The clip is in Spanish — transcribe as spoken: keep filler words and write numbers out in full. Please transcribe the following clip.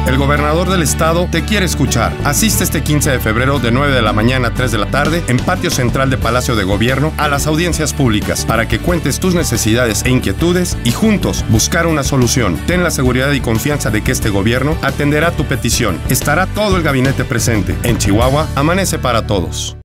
El gobernador del estado te quiere escuchar. Asiste este quince de febrero de nueve de la mañana a tres de la tarde en Patio Central de Palacio de Gobierno a las audiencias públicas para que cuentes tus necesidades e inquietudes y juntos buscar una solución. Ten la seguridad y confianza de que este gobierno atenderá tu petición. Estará todo el gabinete presente. En Chihuahua, amanece para todos.